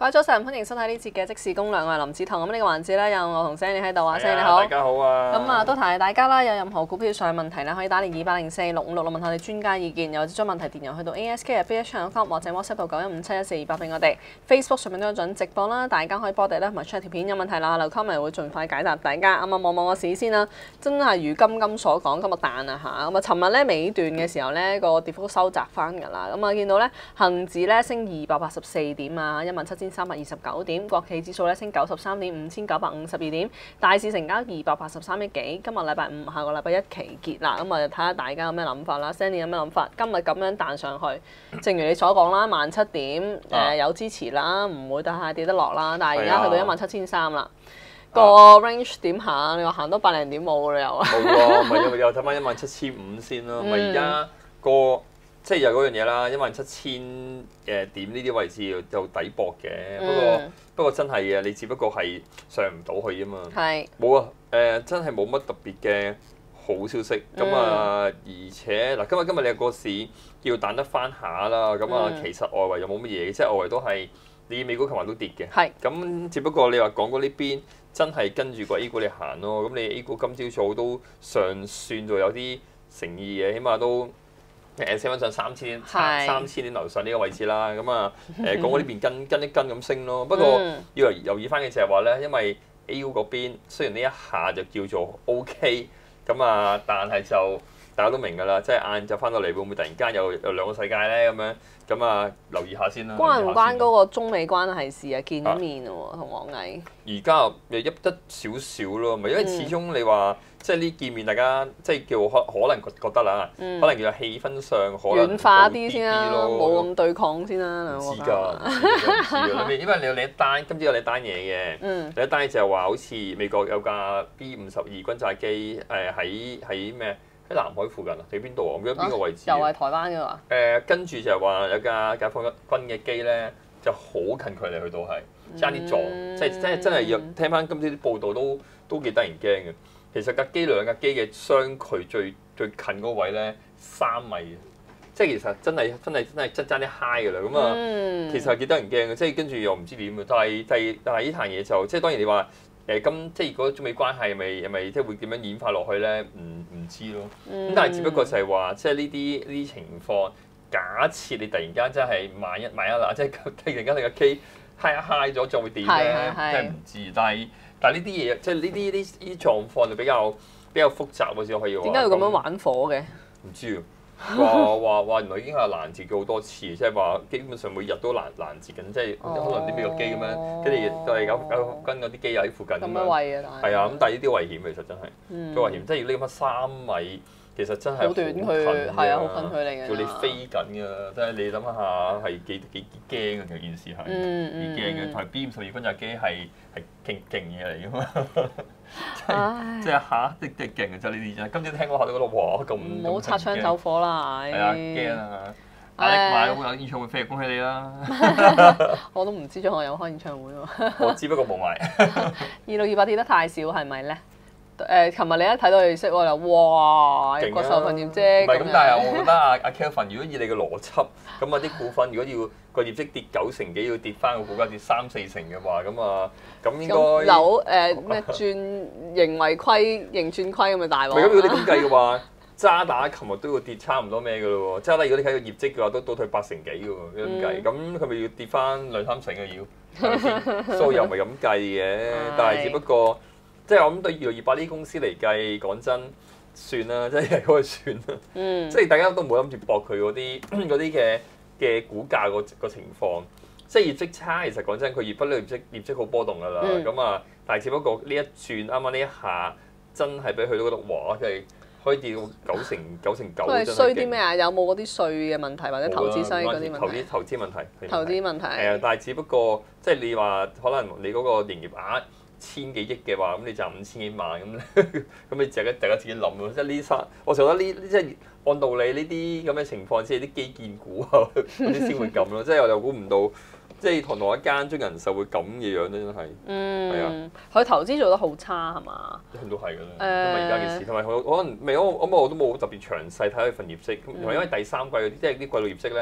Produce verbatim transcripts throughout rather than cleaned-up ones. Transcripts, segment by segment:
各位早晨，歡迎收睇呢節嘅即時攻略，我係林子彤。咁呢個環節咧，有我同 Sandy 喺度啊，Sandy 你好。 大家好啊。 咁啊，都提下大家啦，有任何股票上嘅問題咧，可以打零二八零四六五六六問下我哋專家意見，又或者將問題電郵去到 A S K at b h dot com 或者 WhatsApp 到九一五七一四二八俾我哋。Facebook 上面都有準直播啦，大家可以幫我哋咧，同埋 share 條片有問題啦，留 comment 會盡快解答大家。啱啱望望個市先啦，真係如金金所講，今日彈啊嚇！咁啊，尋日咧尾段嘅時候咧，個跌幅收窄翻㗎啦。咁啊，見到咧恆指咧升二百八十四點啊，一萬七千三百二十九點。國企指數咧升九十三點，五千九百五十二點。大市成交二百八十三億幾。今日禮拜五，下個禮拜一期結啦。咁啊，睇下大家有咩諗法啦。Sandy 有咩諗法？今日咁樣彈上去，正如你所講啦，萬七點誒、呃、有支持啦，唔會太跌得落啦。但係而家去到一萬七千三啦。個 range 點行？你話行多百零點冇㗎啦又。 冇喎，咪又又睇翻一萬七千五先咯。咪而家個即係有嗰樣嘢啦，一萬七千誒點呢啲位置有底搏嘅。嗯、不過不過真係嘅，你只不過係上唔到去啫嘛。係。冇啊，誒、呃、真係冇乜特別嘅好消息。咁、嗯、啊，而且嗱，今日今日你個市要彈得翻下啦。咁啊，其實外圍又冇乜嘢，即係外圍都係你美股琴日都跌嘅。係是。咁只不過你話港股呢邊真係跟住個 A 股你行咯。咁你 A 股今朝早都尚算做有啲誠意嘅，起碼都。誒升翻上三千是三千點樓上呢個位置啦，咁啊誒港股呢邊跟跟一跟咁升咯。不過要留意翻嘅就係話咧，因為 A 股嗰邊雖然呢一下就叫做 OK， 咁啊，但係就大家都明㗎啦，即係晏晝翻到嚟會唔會突然間有有兩個世界咧咁樣？咁啊留意下先啦。 關唔關嗰個中美關係事啊？見面喎，同王毅。 而家又喐得少少咯，咪因為始終你話。嗯即係呢見面，大家即係叫可可能覺得啦，嗯、可能叫氣氛上可能軟化啲先啦，冇咁對抗先啦。 唔知㗎，唔知㗎。因為你有另一單，今朝有另一單嘢嘅。嗯。另一單就係話，好似美國有架 B 五十二轟炸機，誒喺喺咩？喺南海附近啊？喺邊度啊？唔記得邊個位置。 又係台灣㗎嘛？ 誒，跟住就係話有架解放軍嘅機咧，就好近距離去到係爭啲撞，嗯、即係即係真係要聽翻今朝啲報道都都幾得人驚嘅。其實架機兩架機嘅相距最最近嗰位咧三米，即係其實真係真係真係真爭啲 high 㗎啦。咁啊，嗯、其實係幾得人驚嘅，即係跟住又唔知點嘅。但係但係但係呢壇嘢就即係當然你話誒咁，即係如果中美關係係咪係咪即係會點樣演化落去咧？唔唔知咯。咁、嗯、但係只不過就係話，即係呢啲呢啲情況，假設你突然間真係萬一萬一啦，即係突然間你架機 high 一 high 咗，就會點咧？真係唔知。但係但係呢啲嘢，即係呢啲呢啲狀況就比較比較複雜喎，先可以話。點解要咁樣玩火嘅？唔知喎，話話話原來已經係攔截咗好多次，即係話基本上每日都攔攔截緊，即係可能啲美國機咁樣，跟住都係有有跟嗰啲機喺附近咁樣。咁樣畏啊！係啊，咁但係呢啲危險其實真係都危險，即係如果你咁樣三米。其實真係好短，佢係啊，好近距離嘅。叫你飛緊㗎，即係你諗下係幾幾驚嘅，其實件事係幾驚嘅。同埋 B 五十二轟炸機係係勁勁嘢嚟㗎嘛，即係即係嚇，即係勁嘅就呢啲啫。今朝聽講下都覺得哇咁， 唔好擦槍走火啦，係。 係啊，驚啊！阿力買有演唱會飛，恭喜你啦！ 我都唔知仲有開演唱會喎。 我只不過冇買。 二六二八跌得太少係咪咧？誒，琴日你一睇到利息我就哇，個受份業績。唔係咁， 但係我覺得阿阿 Kelvin，如果以你嘅邏輯，咁啊啲股份如果要個業績跌九成幾，要跌翻個股價跌三四成嘅話，咁啊咁應該有誒咩轉盈為虧，盈轉虧咁咪大鑊。 咁如果你咁計嘅話，渣打琴日都要跌差唔多咩嘅咯喎？渣打如果你睇個業績嘅話，都倒退八成幾嘅喎，咁計，咁佢咪要跌翻兩三成嘅要？係咪先？數又唔係咁計嘅，但係只不過。即係我諗對二六二八呢啲公司嚟計，講真算啦，即係嗰個算啦。嗯、即係大家都冇諗住搏佢嗰啲嗰啲嘅嘅股價個個情況。即係業績差，其實講真，佢業不嬲業績業績好波動㗎啦。咁啊、嗯，但係只不過呢一轉啱啱呢一下，真係俾佢都覺得哇，即係可以跌到九成九成九。 佢係衰啲咩啊？有冇嗰啲稅嘅問題或者投資稅嗰啲問題？ 投資投資問題。 投資問題。 係啊，但係只不過即係你話可能你嗰個營業額。千幾億嘅話，咁你賺五千幾萬咁咧，咁你大家大家自己諗咯。即係呢三，我就覺得呢，即係按道理呢啲咁嘅情況，即係啲基建股啊嗰啲先會咁咯。即係我又估唔到，即係同同一間中人壽會咁嘅樣咧，真係。嗯。係啊。佢投資做得好差係嘛？ 一向都係㗎啦。誒。咁啊，而家嘅事，同埋可能未我我我都冇特別詳細睇佢份業績，同埋因為第三季嗰啲即係啲季度業績咧。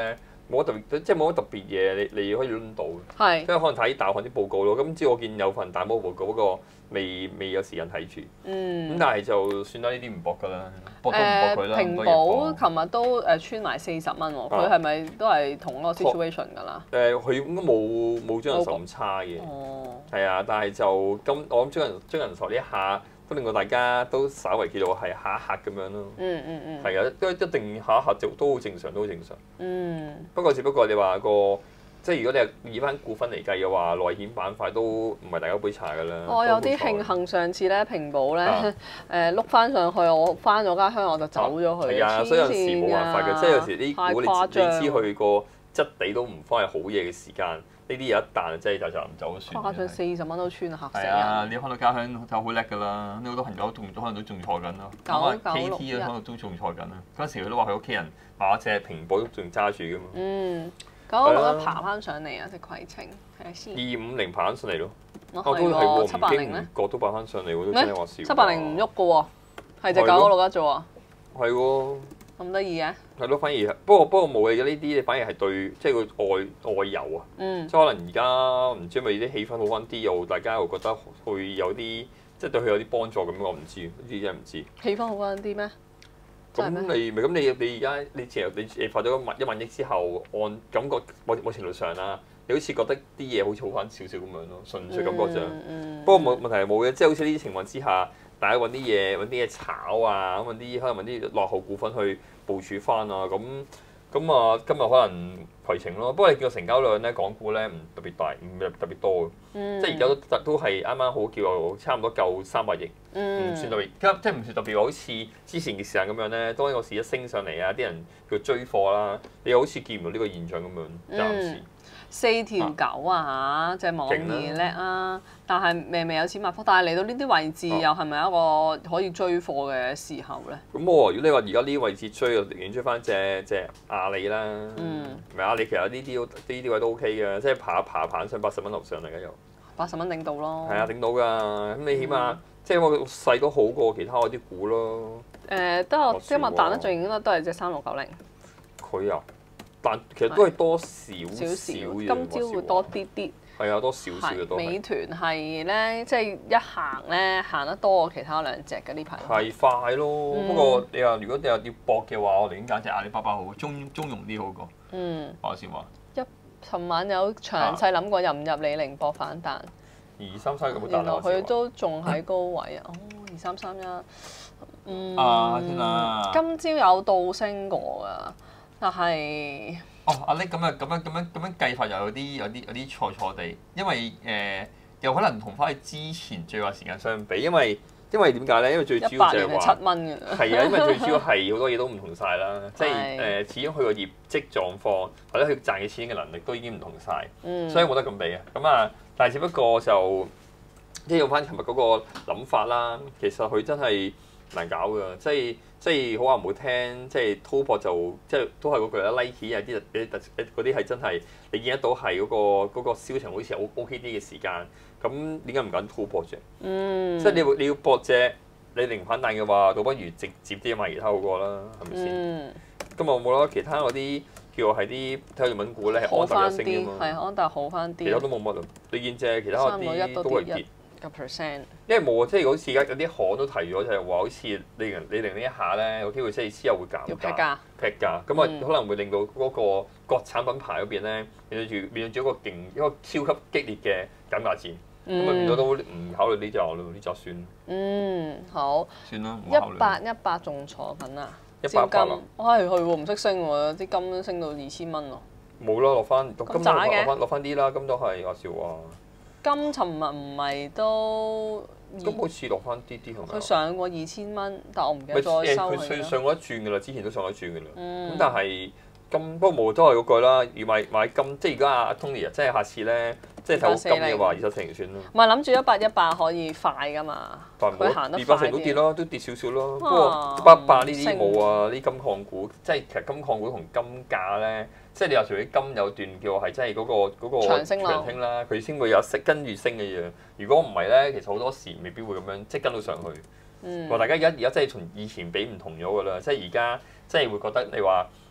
冇乜特別，即係冇乜特別嘢，你你可以輪到。 係。 即係可能睇大行啲報告咯。今朝我見有份大摩報告，不過未未有時間睇住。 嗯。 咁但係就算啦，呢啲唔搏㗎啦，搏都唔誒， 搏佢啦。 平保琴日都誒穿埋四十蚊喎，佢係咪都係同一個 situation 㗎啦？ 誒，佢應該冇冇張人壽咁差嘅。 哦。 係啊，但係就今我諗張人張人壽呢一下都令到大家都稍為叫做係嚇一嚇咁樣咯。 嗯嗯嗯。 係啊，都一定嚇一嚇就都好正常，都好正常。 嗯。 不過只不過你話個即係如果你係以翻股份嚟計嘅話，內險板塊都唔係大家杯茶㗎啦。 我有啲慶幸上次咧平保咧誒碌翻上去，我翻咗家鄉我就走咗去。 係啊，所以有時冇辦法嘅，即係有時啲股你你知佢個質地都唔方係好嘢嘅時間，呢啲有一彈真係就就唔走咗算。 誇張四十蚊都穿，嚇死人！ 係啊，你開到家鄉就好叻㗎啦，你好多朋友同可能都仲坐緊咯。 九九 K 六 T 可能都仲坐緊啦。嗰陣時佢都話佢屋企人買咗隻平保都仲揸住㗎嘛。 嗯。九九六一爬翻上嚟啊！隻攜程睇下先。 二五零爬翻上嚟咯。 哦， 都係喎，七八零咧？ 個都爬翻上嚟喎，都真係話少。 七八零唔喐嘅喎，係隻九九六一啫喎。 係喎。 咁得意嘅？ 係咯，反而不過不過冇嘅呢啲，你反而係對即係個外外遊啊。 嗯。 即係可能而家唔知係咪啲氣氛好翻啲，又大家又覺得會有啲即係對佢有啲幫助咁，我唔知，呢啲真係唔知。 氣氛好翻啲咩？ 咁你咪咁你你而家你其實你你發咗一萬一萬億之後，按感覺某某程度上啦，你好似覺得啲嘢好似好翻少少咁樣咯，純粹感覺上。 嗯嗯、 不過冇問題係冇嘅，即係好似呢啲情況之下，大家揾啲嘢揾啲嘢炒啊，咁揾啲可能揾啲落後股份去部署翻啊，咁咁啊今日可能攜程咯。不過你見個成交量咧，港股咧唔特別大，唔特別多嘅，嗯、即係而家都都係啱啱好叫差唔多夠三百億，唔、嗯、算特別，即係唔算特別好似之前嘅時間咁樣咧。當呢個市一升上嚟啊，啲人叫追貨啦，你好似見唔到呢個現象咁樣，暫時。 嗯四條九啊嚇，隻網易叻啊！但係未未有錢買貨，但係嚟到呢啲位置又係咪一個可以追貨嘅時候咧？ 咁我如果你話而家呢啲位置追，就寧願追翻隻隻阿里啦。嗯，咪阿里其實呢啲呢啲位都 OK 嘅，即係爬爬爬上八十蚊樓上嚟嘅又。八十蚊頂到咯。 係啊，頂到㗎。咁你起碼、嗯、即係我勢都好過其他嗰啲股咯。 誒、呃，得我今日彈得最勁都都係隻三六九零。 佢啊！但其實都係多少少少， 今朝會多啲啲。 係啊，多少少嘅多。 美團係咧，即係一行咧行得多過其他兩隻嘅呢排。 係快咯，嗯、不過你話如果你話要搏嘅話，我寧願揀隻阿里巴巴好，中中庸啲好過。嗯。話先話。一， 尋晚有詳細諗過入唔入李寧搏反彈。 二三三咁彈原來佢都仲喺高位啊！哦，二三三一。嗯。 啊天啊！ 今朝有倒升過㗎。但係， 哦，阿叻咁樣咁樣咁樣咁樣計法又有啲有啲有啲錯錯地，因為誒、呃、又可能同翻佢之前最壞時間相比，因為因為點解咧？因為最主要就係話七蚊嘅，係啊，因為最主要係好多嘢都唔同晒啦，即係誒、呃、始終佢個業績狀況或者佢賺嘅錢嘅能力都已經唔同晒，嗯、所以冇得咁比嘅。咁啊，但係只不過就即係用翻琴日嗰個諗法啦，其實佢真係難搞㗎，即係。即係好話唔好聽，即係滔博就即係都係嗰句啦。Nike 有啲啲特嗰啲係真係你見得到係嗰、嗰個嗰、嗰個銷情好似好 OK 啲嘅時間，咁點解唔揀滔博啫？嗯，即係你你要博啫，你零反彈嘅話，倒不如直接啲買其他好過啦，係咪先？嗯，咁啊冇啦，其他嗰啲叫係啲體育品股咧，係安踏有升㗎嘛， 係安踏好翻啲， 其他都冇乜啊。你見啫，其他嗰啲都係跌。 個 percent， 因為冇啊，即係好似而家有啲行都提咗，就係話好似你零你零呢一下咧，有機會即係之後會減要劈價， 劈價，咁啊可能會令到嗰個國產品牌嗰邊咧面對住面對住一個勁一個超級激烈嘅減價戰，咁啊變咗都唔考慮呢隻咯，呢隻算。 嗯，好。 算啦， 一百一百仲坐緊啊！ 一百八啊！ 唉，係喎，唔識升喎，啲金都升到二千蚊咯。 冇啦，落翻金咁渣嘅， 落翻落翻啲啦，金都係話笑話。 金尋日唔係都咁好似落翻啲啲係咪？ 佢上過二千蚊，但我唔記得再收佢啦。 佢上過一轉㗎啦，之前都上過一轉㗎啦。咁、嗯、但係金不過冇都係嗰句啦，要買買金，即係而家阿 Tony 啊，即係下次咧，即係睇好金嘅話，二十成算咯。 唔係諗住一百一百可以快㗎嘛？佢行得快啲。二百成都跌咯，都跌少少咯。不過一百八呢啲冇啊，呢金礦股，即係其實金礦股同金價咧。即係你話除非金有段叫係真係嗰個嗰個長升啦，佢先會有升跟住升嘅樣。如果唔係咧，其實好多時未必會咁樣即係跟到上去。話、嗯、大家而家而家真係同以前比唔同咗㗎啦，即係而家即係會覺得你話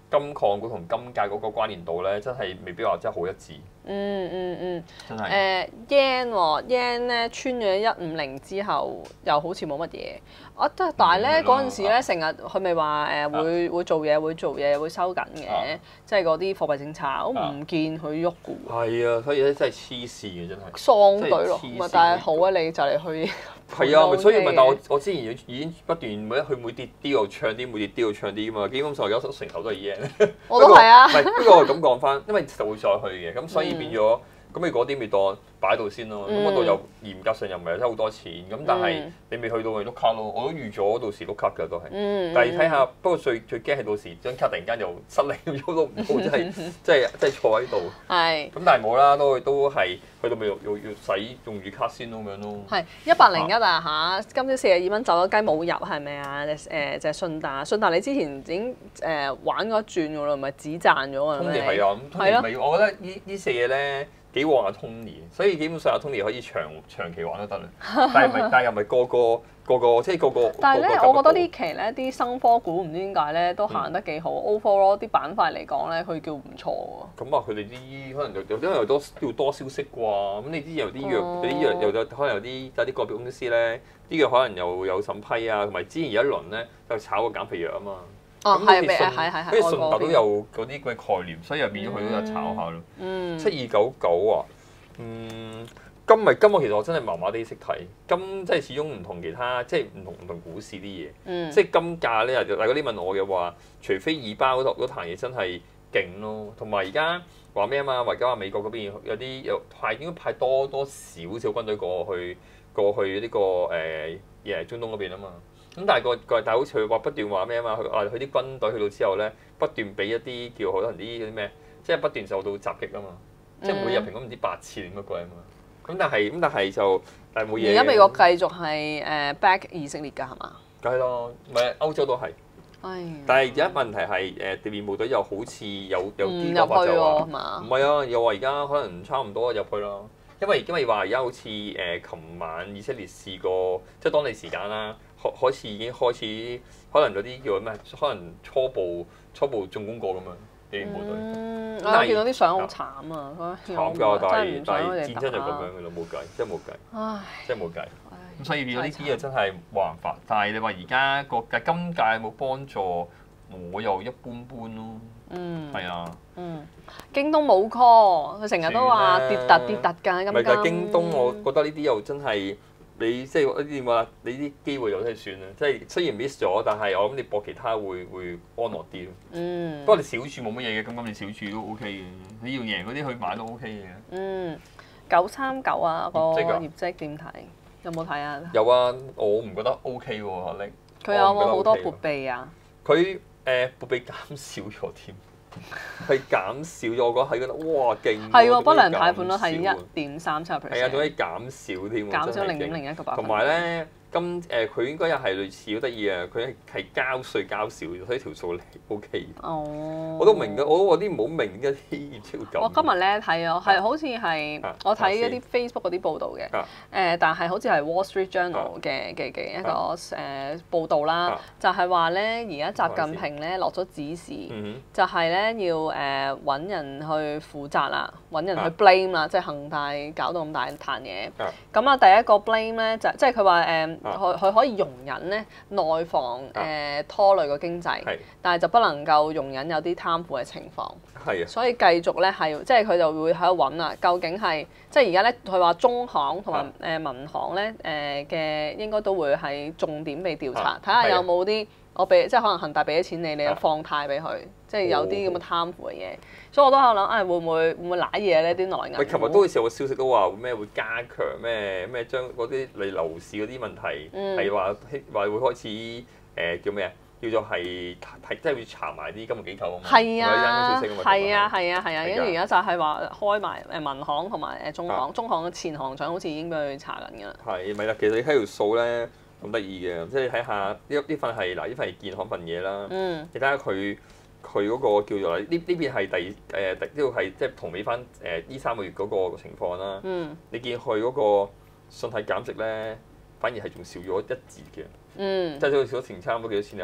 金礦股同金價嗰個關聯度咧，真係未必話真係好一致。 嗯嗯嗯。 真係。 誒 yen 喎 yen 咧穿咗一五零之後，又好似冇乜嘢。啊，即係但係咧嗰陣時咧，成日佢咪話誒會會做嘢，會做嘢，會收緊嘅，即係嗰啲貨幣政策，我唔見佢喐嘅喎。 係啊，所以咧真係黐線嘅真係。 喪隊咯，咪但係好啊！你就嚟去。 係啊，咪所以咪但我我之前已經不斷每一佢每跌啲又唱啲，每跌啲又唱啲啊嘛，基本上有成頭都係 yen。 我都係啊。 唔係，不過我咁講翻，因為就會再去嘅，咁所以變咗。咁你嗰啲咪當擺喺度先咯，咁嗰度又嚴格上又唔係真係好多錢，咁但係你未去到咪碌卡咯，我都預咗到時碌卡㗎都係。嗯、但係睇下，不過最最驚係到時張卡突然間又失靈，喐都唔到，真係真係真係坐喺度。係是。咁但係冇啦，都都係去到咪要要要使用住卡先咁樣咯。係一百零一啊嚇！今朝四十二蚊走咗雞冇入係咪啊？誒就係信達，信達你之前已經誒玩過一轉㗎啦，唔係只賺咗啊？ 通年係啊，咁通年咪我覺得呢呢四嘢咧。幾旺阿 Tony，所以基本上阿 Tony 可以長長期玩都得啦。但係咪？但係又唔係個個個個即係個個。 但係咧，我覺得呢期咧啲生科股唔知點解咧都行得幾好。Overall 啲板塊嚟講咧，佢叫唔錯喎。咁啊，佢哋啲可能有有因為又多要多消息啩。咁你知有啲藥有啲藥又有可能有啲有啲個別公司咧，啲藥可能又有審批啊，同埋之前有一輪咧就炒個減肥藥啊嘛。 哦，係咪啊？係係係。 跟住順達都有嗰啲嘅概念，所以又變咗佢都有炒下咯。嗯。七二九九啊，嗯，金咪金，我其實我真係麻麻地識睇金，即係始終唔同其他，即係唔同唔同股市啲嘢。嗯。即係金價咧，大家啲問我嘅話，除非以包嗰度嗰壇嘢真係勁咯，同埋而家話咩啊嘛？而家話美國嗰邊有啲有派應該派多多少少軍隊過去過去呢個誒誒中東嗰邊啊嘛。咁但係個個但係好似佢話不斷話咩啊嘛？佢話佢啲軍隊去到之後咧，不斷俾一啲叫可能啲啲咩，即係不斷受到襲擊啊嘛！嗯、即係每日平均唔知八次定乜鬼啊嘛！咁但係咁但係就但係冇嘢。 而家美國繼續係誒 back 以色列㗎係嘛？ 梗係咯，唔係歐洲都係。唉但係而家問題係誒地面部隊又好似有有啲講法就話唔係啊，又話而家可能差唔多入去啦。因為因為話而家好似誒琴晚以色列試過，即係當地時間啦。開開始已經開始，可能嗰啲叫咩？可能初步初步進攻過咁樣啲部隊。嗯， 我見到啲相好慘啊！ 慘㗎，但係但係戰爭就咁樣㗎啦，冇計，真係冇計。唉，真係冇計。咁所以變咗呢啲嘢真係冇辦法。但係你話而家個嘅金價有冇幫助？我又一般般咯。嗯。係啊。 嗯。京東冇 call，佢成日都話跌突跌突㗎，金價。 唔係，但係京東，我覺得呢啲又真係。你即係點話？你啲機會又真係算啦，即係雖然 miss 咗，但係我諗你博其他會會安樂啲咯。嗯。不過你小注冇乜嘢嘅，咁咁你小注都 OK 嘅。你要贏嗰啲去買都 OK 嘅。 嗯。九三九啊，個業績點睇？有冇睇啊？ 有啊，我唔覺得 OK 喎，阿力。 佢有冇好多撥備啊？ 佢誒撥備減少咗添。係減少咗，我覺得係覺得哇勁！ 係喎，不良貸款率係一點三七 percent。 係啊，仲可以減少添喎， 減少零點零一個百分。 同埋咧，今誒佢應該又係類似好得意啊！佢係係交稅交少，所以條數 O K。哦。我都明嘅，我我啲唔好明嘅啲業績會咁。 我今日咧睇咗，係好似係我睇一啲 Facebook 嗰啲報道嘅。誒，但係好似係 Wall Street Journal 嘅嘅嘅一個誒報道啦，就係話咧，而家習近平咧落咗指示，就係咧。咧要誒揾人去負責啦，揾人去 blame 啦，即係恒大搞到咁大壇嘢。咁啊，第一個 blame 咧就即係佢話誒，佢佢可以容忍咧內房誒拖累個經濟，但係就不能夠容忍有啲貪腐嘅情況。係啊，所以繼續咧係即係佢就會喺度揾啦，究竟係即係而家咧佢話中行同埋誒民行咧誒嘅應該都會係重點被調查，睇下有冇啲。我俾即係可能恒大俾咗錢你，你又放貸俾佢，即係有啲咁嘅貪腐嘅嘢，所以我都喺度諗，誒會唔會會唔會賴嘢咧？啲內銀。喂，琴日都好似有個消息都話咩會加強咩咩將嗰啲你樓市嗰啲問題係話話會開始誒叫咩啊？叫做係係即係會查埋啲金融機構啊嘛。係啊， 係啊，係啊，係啊，跟住而家就係話開埋誒民行同埋誒中行，中行嘅前行長好似已經俾佢查緊㗎啦。係咪啦？其實你睇條數咧。咁得意嘅，即係你睇下呢呢份係嗱呢份係建行份嘢啦。嗯。你睇下佢佢嗰個叫做呢呢邊係第誒第呢個係即係同比翻誒呢三個月嗰個情況啦。嗯。你見佢嗰個信貸減值咧，反而係仲少咗一截嘅。嗯。即係好似嗰成差唔多幾多錢啊？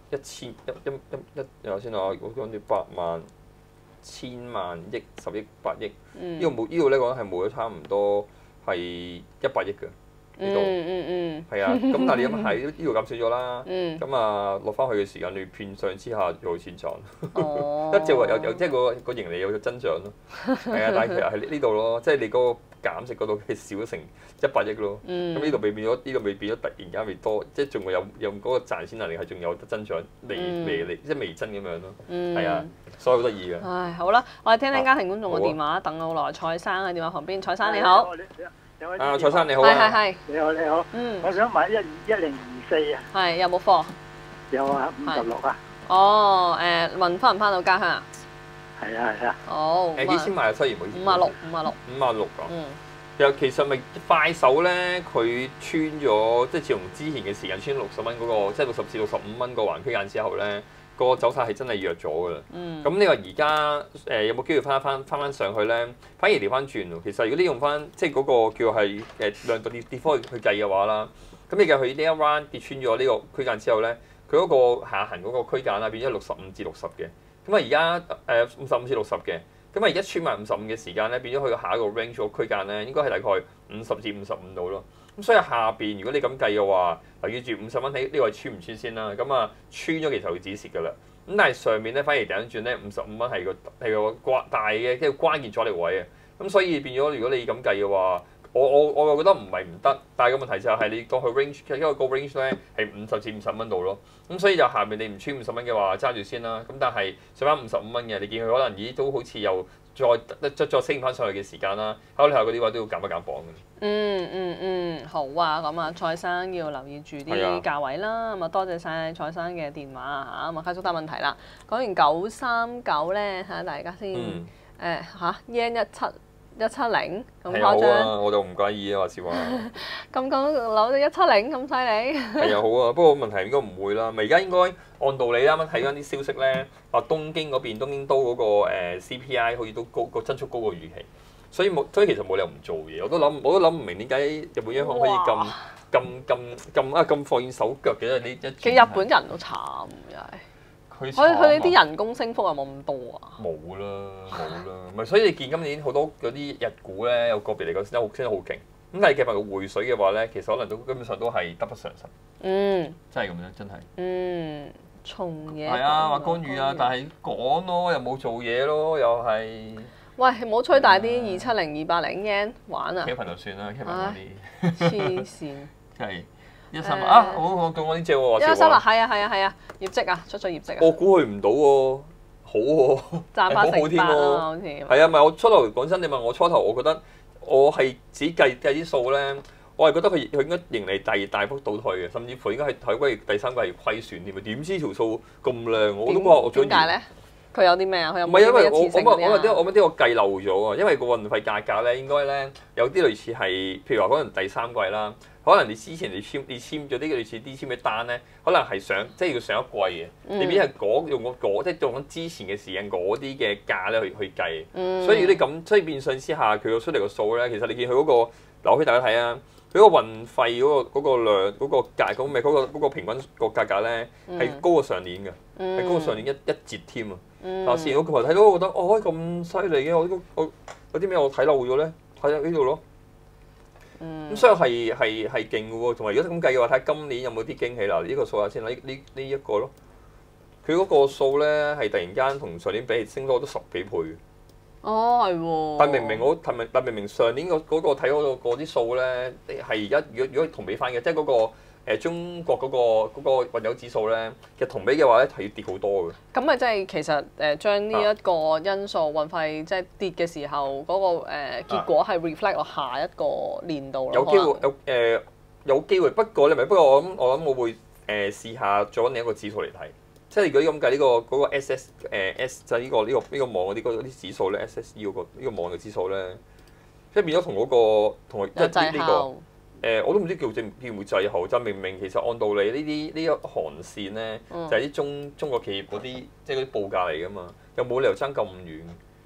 一千一一一一有先啊，我講住百萬、千萬億、十億、百億，呢個冇呢個咧講係冇咗差唔多係一百億嘅。呢度， 嗯嗯嗯， 係啊，咁但係你諗下，呢度減少咗啦， 嗯， 咁啊落翻去嘅時間，你變相之下又有錢賺， 哦， 一直話有有即係個個盈利有個增長咯，係啊，但係其實喺呢度咯，即係你嗰個減息嗰度係少咗成一百億咯，咁呢度未變咗，呢度未變咗突然間未多，即係仲會有有嗰個賺錢能力係仲有得增長微微利即係微增咁樣咯，係啊，所以好得意嘅。 唉，好啦，我哋聽聽家庭觀眾嘅電話，等好耐，蔡生喺電話旁邊，蔡生你好。 啊，蔡生你好係係啊！ 係， 你好你好， 嗯， 我想買一一零二四啊， 係有冇貨？ 有啊，五十六啊， 哦，誒問翻唔翻到家鄉啊？ 係啊係啊， 好， 誒幾錢買啊？七元唔好意思。 五啊六，五啊六， 五啊六啊！ 嗯， 又其實咪快手咧，佢穿咗，即係自從之前嘅時間穿六十蚊嗰個，即係六十至六十五蚊個橫區間之後咧，個走勢係真係弱咗噶啦。 嗯， 咁你話而家誒有冇機會翻翻翻翻上去咧？反而調翻轉喎。其實如果你用翻即係嗰個叫係誒量度跌跌幅去計嘅話啦，咁你計佢呢一 round 跌穿咗呢個區間之後咧，佢嗰個下行嗰個區間啦變咗六十五至六十嘅。咁啊而家誒五十五至六十嘅。咁啊而家穿埋五十五嘅時間咧，變咗去下一個 range 個區間咧，應該係大概五十至五十五度咯。咁所以下邊如果你咁計嘅話，留意住五十蚊喺呢個穿唔穿先啦。咁啊穿咗其實會止蝕㗎啦。咁但係上面咧反而掉轉咧，五十五蚊係個係個關大嘅即係關鍵阻力位啊。咁所以變咗如果你咁計嘅話，我我我又覺得唔係唔得，但係個問題就係你當佢 range，因為個 range 咧係五十至五十蚊度咯。咁所以就下面你唔穿五十蚊嘅話，揸住先啦。咁但係上翻五十五蚊嘅，你見佢可能咦都好似又再再再升翻上去嘅時間啦。考慮下嗰啲話都要減一減磅嘅。 嗯嗯嗯，好啊，咁啊，蔡生要留意住啲價位啦。咁啊，多謝晒蔡生嘅電話啊嚇，咁啊，繼續答問題啦。講完九三九咧，睇下大家先。誒嚇 yen 一七。一七零咁誇張， 啊、我就唔介意啊，話時話。 咁講攞到一七零咁犀利。係啊，好啊，不過問題應該唔會啦。咪而家應該按道理啱啱睇緊啲消息咧，話東京嗰邊東京都嗰個 C P I 好似都高個增速高過預期，所以冇所以其實冇理由唔做嘢。我都諗我都諗唔明點解日本央行可以咁咁咁咁啊咁放軟手腳嘅呢一。 其實日本人都慘又係。佢佢哋啲人工升幅有冇咁多啊？ 冇啦，冇啦，咪所以你見今年好多嗰啲日股咧，有個別嚟講升得好升得好勁。咁但係計埋個匯水嘅話咧，其實可能都根本上都係得不償失。 嗯， 真係咁樣，真係。 嗯，重嘢。 係啊，話干預啊，但係講咯，又冇做嘢咯，又係。 喂，唔好吹大啲，二七零、二八零 yen 玩啊 ！Kevin 就算啦，Kevin 嗰啲。 黐線。 真係。一三啊！好，我講我呢隻喎。 一三啊，係啊係啊係啊，業績啊，出咗業績啊。 我估佢唔到喎，好喎， 賺翻成八啊，好似。 係啊，唔係我初頭講真，你問我初頭，我覺得我係自己計計啲數咧，我係覺得佢佢應該盈利大大幅倒退嘅，甚至乎應該係睇歸第三季係虧損添啊！點知條數咁靚，我都話我想。 點解咧？佢有啲咩啊？佢有冇唔係因為我一次性嗰啲啊？ 我我啲我啲我計漏咗啊！因為個運費價格咧，應該咧有啲類似係，譬如話可能第三季啦。可能你之前你簽你簽咗啲類似啲簽嘅單咧，可能係上即係要上一季嘅，你邊係嗰用嗰即係用緊之前嘅時間嗰啲嘅價咧去去計， 嗯、 所以你咁所以變相之下佢個出嚟個數咧，其實你見佢嗰個嗱，我俾大家睇啊，佢個運費嗰個嗰個量嗰個價嗰咪嗰個嗰個平均個價格咧係高過上年嘅，係、嗯、高過上年一一截添啊！頭先我琴日睇到，我覺得哦咁犀利嘅，我我我有啲咩我睇漏咗咧？睇下呢度咯。咁、嗯、所以係係係勁嘅喎，同埋如果咁計嘅話，睇下今年有冇啲驚喜啦？呢、這個數下先，呢呢呢一個咯，佢嗰個數咧係突然間同上年比升多咗十幾倍嘅。 哦，係喎。 但明明我但明但明明上年、那個嗰、那個睇嗰個嗰啲數咧係而家如果如果同比翻嘅，即係嗰個。誒中國嗰、那個嗰、那個運油指數咧，其實同比嘅話咧係要跌好多嘅。咁咪即係其實誒將呢一個因素運費即係跌嘅時候，嗰、那個誒、呃、結果係 reflect 落下一個年度咯。 有機會有誒、呃、有機會，不過你咪不過我諗我諗我會誒、呃、試下再揾另一個指數嚟睇。即係如果咁計呢個嗰、那個 S S 誒、呃、S 就係呢個呢、這個呢、這個網嗰啲嗰啲指數咧 S S E 嗰個呢個網嘅指數咧，即係變咗同嗰個同即係呢個。誒、呃、我都唔知叫正叫唔叫滯後，就明明其實按道理呢啲呢一航線咧，嗯、就係啲中中國企業嗰啲即係嗰啲報價嚟㗎嘛，又冇理由爭咁遠。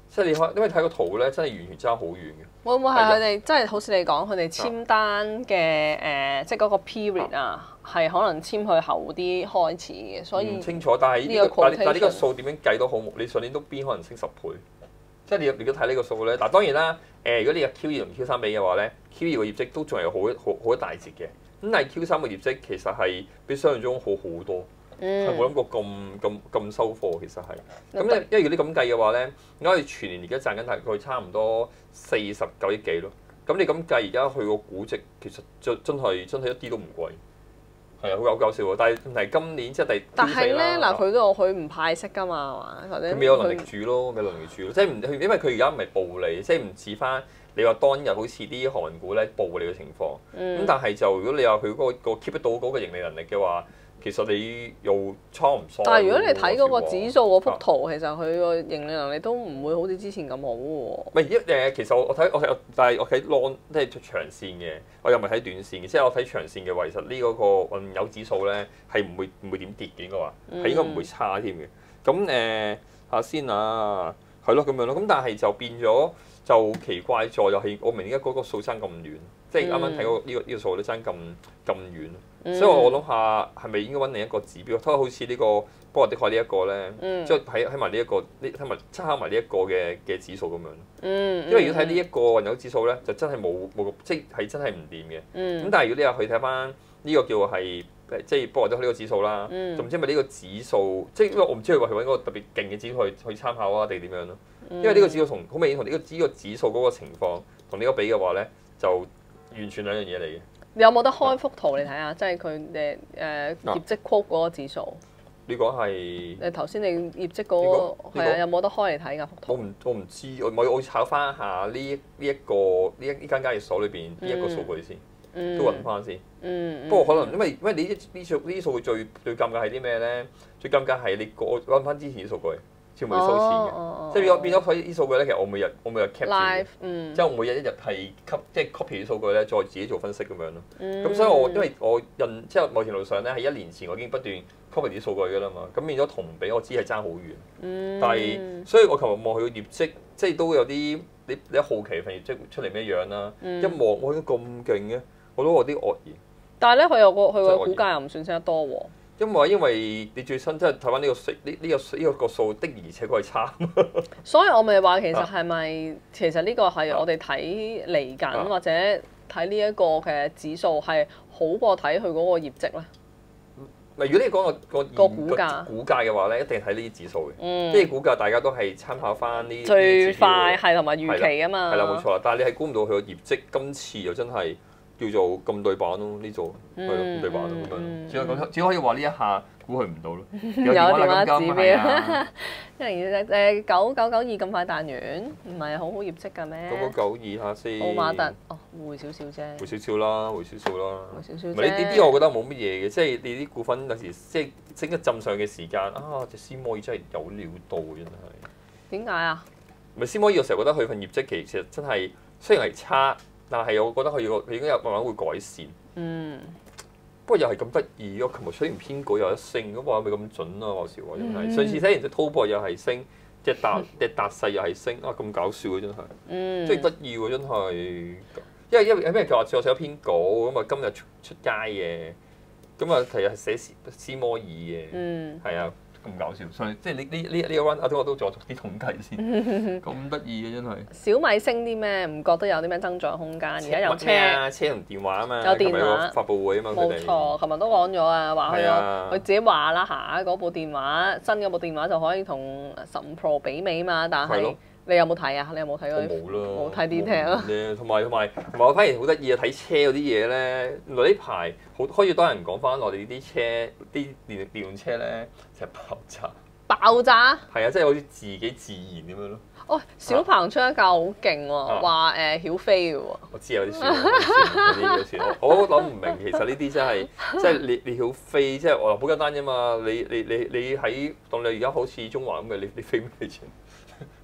即係你可因為睇個圖咧，真係完全爭好遠嘅。 會唔會係佢哋即係好似你講，佢哋簽單嘅誒，即係嗰個 period 啊，係可能簽去後啲開始嘅，所以唔清楚。但係呢、呢個但係但係呢個數點樣計都好，你上年都邊可能升十倍？即係你如果睇呢個數咧，嗱當然啦，誒如果你有 Q 二同 Q 三比嘅話咧 ，Q 二個業績都仲係好好好一大截嘅。咁但係 Q 三個業績其實係比想象中好好多。係冇諗過咁咁咁收貨，其實係咁咧，因為如果你咁計嘅話咧，我哋全年而家賺緊大概差唔多四十九億幾咯。咁你咁計，而家佢個估值其實真真係真係一啲都唔貴，係啊，好搞搞笑喎！但係問題今年即係第但係咧嗱，佢都佢唔派息㗎嘛，係嘛？或者佢未有能力住咯，未有能力住咯，即係唔因為佢而家唔係暴利，即係唔似翻你話當日好似啲韓股咧暴利嘅情況。咁、嗯、但係就如果你話佢嗰個 keep 得到嗰個盈利能力嘅話，其實你又差唔多。 但係如果你睇嗰個指數嗰幅圖，啊、其實佢個盈利能力都唔會好似之前咁好喎。 唔係一誒，其實我我睇我睇，但係我睇 long 即係長線嘅，我又唔係睇短線嘅，即係我睇長線嘅話，其實呢嗰個運有指數咧係唔會唔會點跌嘅應該話，係應該唔會差添嘅。咁誒下先啊，係咯咁樣咯。咁但係就變咗就奇怪在又係我明而家嗰個數爭咁遠，即係啱啱睇嗰呢個呢個數都爭咁咁遠。嗯、所以我諗下係咪應該揾另一個指標？睇下好似呢個波羅的海呢一個咧，即係喺喺埋呢一個呢睇埋參考埋呢一個嘅嘅指數咁樣。嗯嗯、因為如果睇呢一個運油指數咧，就真係冇冇即係真係唔掂嘅。咁、嗯、但係如果你話去睇翻呢個叫係即係波羅的海呢個指數啦，嗯、就唔知係咪呢個指數即係因為我唔知佢話係揾嗰個特別勁嘅指數去去參考啊定係點樣咯？因為呢個指數同好明顯同呢個呢個指數嗰個情況同呢個比嘅話咧，就完全兩樣嘢嚟嘅。 你有冇得開幅圖你睇下？即係佢誒誒業績曲嗰個指數。呢個係誒頭先你業績嗰、那個係啊？有冇得開嚟睇㗎幅圖？ 我唔我唔知，我我我炒翻下呢呢一個呢一呢間交易所裏邊呢一個數據先，嗯、都揾翻先。嗯嗯、不過可能因為因為你呢呢數呢啲數據最最尷尬係啲咩咧？最尷尬係你個揾翻之前啲數據。先會收錢嘅，哦哦、即係變咗變咗佢啲數據咧。其實我每日我每日 cap 住嘅，嗯、即係我每日一日係吸即係 copy 啲數據咧，再自己做分析咁樣咯。咁、嗯、所以我因為我印即係某程度上咧，喺一年前我已經不斷 copy 啲數據㗎啦嘛。咁變咗同比我知係爭好遠，嗯、但係所以我琴日望佢個業績，即係都有啲你你好奇份業績出嚟咩樣啦。嗯、一望我已經咁勁嘅，我都有啲愕然。 但係咧，佢有個佢個股價又唔算升得多喎。 因為因為你最新即係睇翻呢個數呢呢個呢個個數的，而且確係差。 所以我咪話其實係咪、啊、其實呢個係我哋睇嚟緊，啊、或者睇呢一個嘅指數係好過睇佢嗰個業績咧？ 唔係，如果你講個個個股價股價嘅話咧，一定睇呢啲指數嘅。嗯。即係股價大家都係參考翻呢最快係同埋預期啊嘛。 係啦，冇錯啦。但係你係估唔到佢個業績今次又真係。叫做咁對版咯，呢組係咯咁對版咯咁樣，只可以只可以話呢一下估佢唔到咯。 有電話指標，一零二誒九九九二咁快彈完，唔係好好業績㗎咩？ 九九九二下先。 奧馬特哦，回少少啫。 回少少啦，回少少啦。 回少少啫。 唔係呢呢啲我覺得冇乜嘢嘅，即係你啲股份有時即係升一浸上嘅時間啊，隻斯摩爾真係有料到真係。點解啊？ 咪斯摩爾我成日覺得佢份業績其實真係雖然係差。但係我覺得佢個佢應該有慢慢會改善。嗯。不過又係咁得意，我琴日出完篇稿又一升，咁話咪咁準啊！話時話真係。上次睇完隻滔博又係升，隻達隻達勢又係升，啊咁搞笑啊真係。嗯。即係得意喎真係。因為因為咩？佢話我寫咗篇稿，咁啊今日出出街嘅，咁啊其實係寫斯斯摩爾嘅。嗯。係啊。咁搞笑，所以即係呢呢呢呢個 round，我都做啲統計先，咁得意嘅真係。 小米升啲咩？唔覺得有啲咩增長空間？而家有車啊，車同電話啊嘛， 有電話發佈會啊嘛， 冇錯，琴日都講咗啊，話佢佢自己話啦嚇，嗰部電話新嗰部電話就可以同十五 Pro 媲美嘛，但係你有冇睇啊？你有冇睇嗰啲？ 冇啦， 冇睇 detail 啊。 同埋同埋同埋，我反而好得意啊！睇車嗰啲嘢咧，原來呢排好開始多人講翻我哋呢啲車，啲電電動車咧成日爆炸。 爆炸？係啊，即係好似自己自燃咁樣咯。 哦，小鵬出一架好勁喎，話誒曉飛嘅喎。 我知有啲算，有啲算。我都諗唔明，其實呢啲真係，即係你你曉飛，即係我話好簡單啫嘛。你你你你喺當你而家好似中環咁嘅，你你飛咩啫？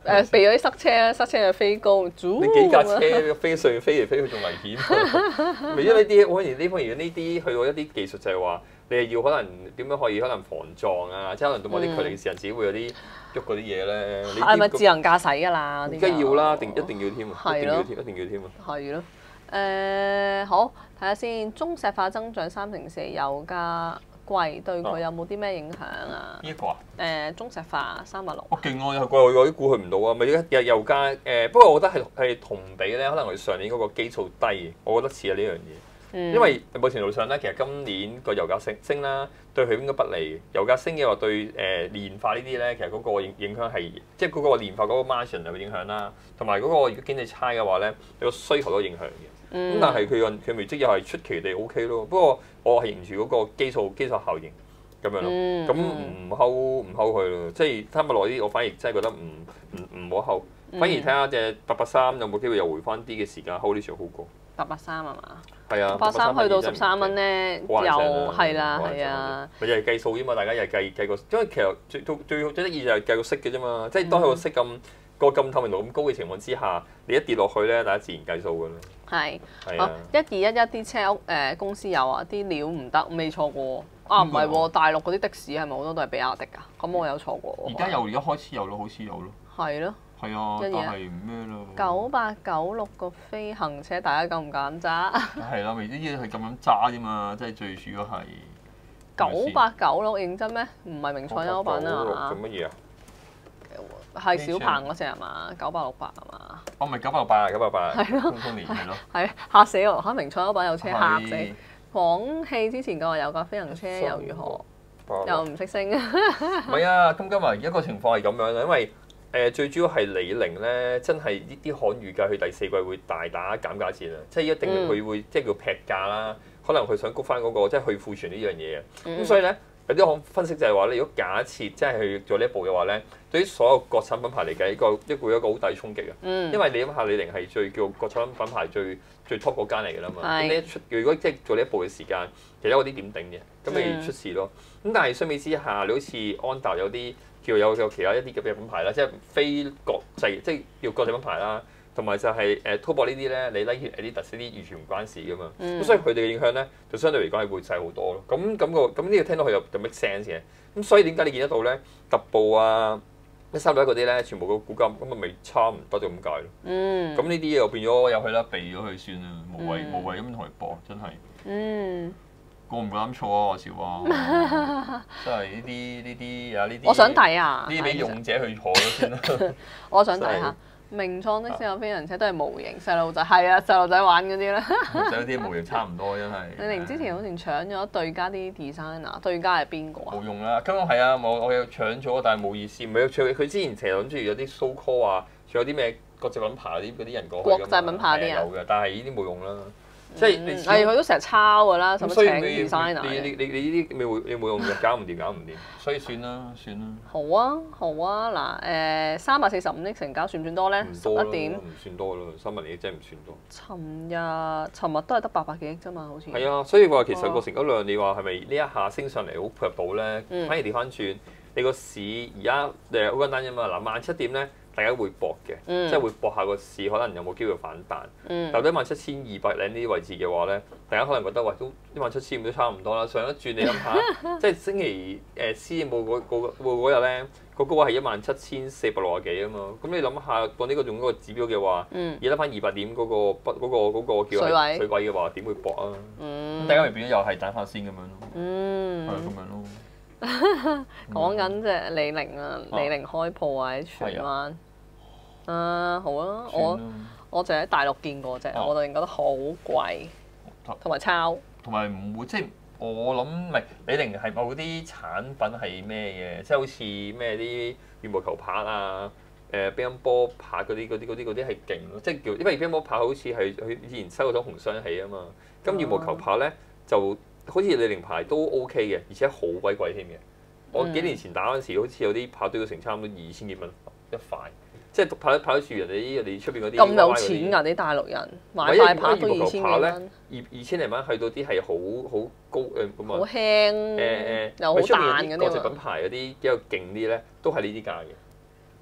誒避咗啲塞車，塞車就飛高， 你幾架車飛上飛嚟飛去仲危險。咪因為呢啲，可能呢方面呢啲去到一啲技術就係話，你係要可能點樣可以可能防撞啊，即係可能到某啲距離嘅時候，自己會有啲喐嗰啲嘢咧。 係咪智能駕駛㗎啦？ 梗係要啦，一定一定要添啊！一定要添，一定要添啊！ 係咯。誒好睇下先，中石化增長三成四，油價貴，對佢有冇啲咩影響啊？ 呢一個啊？ 誒中石化三百六。 哇勁啊！又貴，我啲估佢唔到啊！咪而家油價誒，不過我覺得係係同比咧，可能佢上年嗰個基數低，我覺得似係呢樣嘢。嗯、因為某程度上咧，其實今年個油價升升啦，對佢應該不利。油價升嘅話對誒煉化呢啲咧，其實嗰個影影響係即係嗰個煉化嗰個 margin 有影響啦，同埋嗰個如果經濟差嘅話咧，有個需求都影響嘅。咁、嗯、但係佢個佢業績又係出奇地 O K 咯。不過我係認住嗰個基數基數效應咁樣咯。咁唔睺唔睺佢咯，即係貪物內啲，我反而真係覺得唔唔唔好睺，反而睇下隻八八三有冇機會又回翻啲嘅時間睺呢場好過。八八三係嘛？ 係啊， 八三去到十三蚊咧，又係啦，係啊。 咪又係計數啫嘛，大家又係計計個，因為其實最最最最得意就係計個息嘅啫嘛。即係當佢個息咁個咁透明度咁高嘅情況之下，你一跌落去咧，大家自然計數㗎啦。係。係啊。一二一一啲車屋誒公司有啊，啲料唔得，未錯過。啊唔係喎，大陸嗰啲的士係咪好多都係比亞迪㗎？咁我有錯過。 而家又而家開始有咯，好似有咯。 係咯。 係啊，但係咩咯？ 九八九六個飛行車，大家夠唔夠膽揸？ 係啦，咪啲嘢係咁樣揸啫嘛，即係最主要係九八九六認真咩？唔係名創優品啊嘛？ 做乜嘢啊？ 係小鵬嗰隻係嘛？九八六八係嘛？ 哦，唔係九八六八啊，九八八係咯， 通通年係咯。 係嚇死我！嚇名創優品有車嚇死。廣汽之前講話有架飛行車又如何？又唔識升。 唔係啊，今今日一個情況係咁樣嘅，因為。誒最主要係李寧咧，真係呢啲可預計佢第四季會大打減價戰啊！即係一定佢會、嗯、即係叫劈價啦，可能佢想谷翻嗰個即係去庫存呢樣嘢啊！咁、嗯、所以咧有啲可分析就係話咧，如果假設即係去做呢一步嘅話咧，對於所有國產品牌嚟計，一個一個一個好大衝擊啊！嗯、因為你諗下李寧係最叫國產品牌最最 top 嗰間嚟㗎啦嘛，咁是你一出如果即係做呢一步嘅時間，其他嗰啲點頂嘅？咁咪出事咯！咁、嗯、但係相比之下，你好似安踏有啲。叫有有其他一啲嘅品牌啦，即係非國際，即係叫國際品牌啦，同埋就係誒 Topo 呢啲咧，你 Nike、Adidas 呢啲完全唔關事噶嘛，咁、嗯、所以佢哋嘅影響咧就相對嚟講係會細好多咯。咁咁個咁呢個聽到佢又就 make sense 嘅，咁所以點解你見得到咧特步啊、一三六一嗰啲咧，全部個股價咁咪咪差唔多就咁解咯。嗯，咁呢啲又變咗有去啦，避咗佢算啦，無謂、嗯、無謂咁同佢搏，真係。嗯。我唔夠膽錯啊！我笑啊，真係呢啲呢啲啊呢啲。我想睇啊！呢啲俾用者去坐咗先啦。我想睇下名創的小飛人車都係模型，細路仔係啊，細路仔玩嗰啲咧。細路啲模型差唔多真係。李寧之前好似搶咗對家啲 designer，對家係邊個啊？冇用啦，根本係啊，我我有搶咗，但係冇意思。唔係佢佢之前成日諗住有啲 so call 啊，仲有啲咩國際品牌嗰啲嗰啲人過去。國際品牌啲啊？有嘅，但係呢啲冇用啦。即係你，係佢都成日抄㗎啦，使乜請 designer？你你你你呢啲你冇你冇用嘅，搞唔掂搞唔掂，所以算啦算啦。好啊好啊，嗱誒三百四十五億成交算唔算多咧？十一點。唔算多啦，三百億真係唔算多。尋日尋日都係得八百幾億啫嘛，好似。係啊，所以話其實個成交量，你話係咪呢一下升上嚟好配合到咧？反而調翻轉，你個市而家誒好簡單啫嘛。嗱萬七點咧。大家會搏嘅，嗯、即係會搏下個市可能有冇機會反彈。嗯、但係一萬七千二百零呢啲位置嘅話咧，大家可能覺得喂都一萬七千五都差唔多啦。上一轉你諗下，即係星期誒施政報告嗰嗰日咧，個高位係一萬七千四百六十幾啊嘛。咁你諗下，當呢個用嗰個指標嘅話，而家得翻二百點嗰、嗰個不嗰、嗰個嗰個叫係水位嘅話，點會搏啊？嗯、大家咪變咗又係等下先咁樣咯，係咁樣咯。講緊即係李寧啊，李寧開鋪啊喺荃灣。啊好啊，我我就喺大陸見過啫，我就覺得好貴，同埋抄，同埋唔會即係我諗唔係李寧係某啲產品係咩嘅，即係好似咩啲羽毛球拍啊、誒乒乓波拍嗰啲嗰啲嗰啲嗰啲係勁咯，即係叫因為乒乓波拍好似係佢以前收咗紅雙喜啊嘛，咁羽毛球拍咧就好似李寧牌都 OK 嘅，而且好鬼貴添嘅。我幾年前打嗰陣時，好似有啲拍都要成差唔多二千幾蚊一塊。即係跑跑得住人哋啲人哋出邊嗰啲咁有錢㗎啲大陸人買塊拍都二千幾蚊，二二千零蚊去到啲係好好高誒咁啊，好輕誒誒又好彈嗰啲。國際品牌嗰啲比較勁啲咧，都係呢啲價嘅。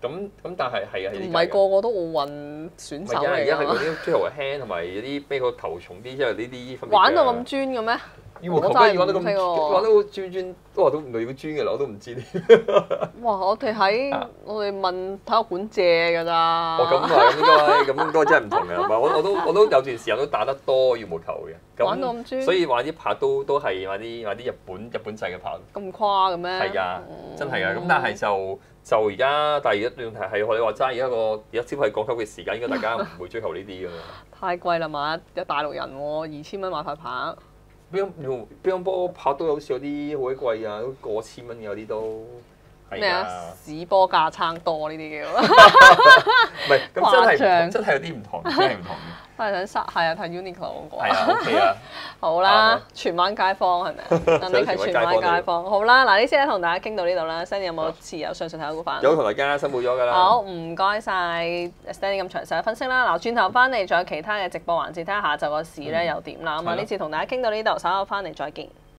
咁咁但係係啊， 唔係個個都奧運選手唔係啊，而嚟家係嗰㗎。 啲追求輕同埋嗰啲咩個球重啲，即係呢啲分別㗎玩到咁專嘅咩？ 羽毛球我真係不如玩到咁唔識喎玩到專專，都話都唔係要專嘅啦，我都唔知添。 哇！我哋喺我哋問體育館借㗎咋。 哦，咁啊，咁應該咁應該真係唔同嘅。唔係我我都我都有段時間都打得多羽毛球嘅。 玩到咁專所以玩啲拍都都係買啲買啲日本日本製嘅拍。 咁誇嘅咩？ 係啊， 嗯真係啊。咁但係就就而家，但係而家問題係學你話齋，而家個而家消費降級嘅時間，應該大家唔會追求呢啲㗎嘛。 太貴啦嘛！有大陸人喎，二千蚊買塊拍。 乒乓乒乓波拍都有時有啲好鬼貴啊，都過千蚊嘅有啲都。 咩啊？屎波價撐多呢啲叫。 唔係，咁真係誇張真係有啲唔同，真係唔同。 都係想殺係啊，睇 Uniqlo 嗰個。 係啊，OK 啊。 好啦啱啊， 荃灣街坊係咪啊？等你係荃灣街坊。好啦，嗱，呢先同大家傾到呢度啦。Stanley 有冇持有上述體育股份？ 有同大家申報咗㗎啦。 好，唔該晒 Stanley 咁詳細嘅分析啦。嗱，轉頭翻嚟仲有其他嘅直播環節，睇下下晝個市咧又點啦。咁啊，呢次同大家傾到呢度，稍後翻嚟再見。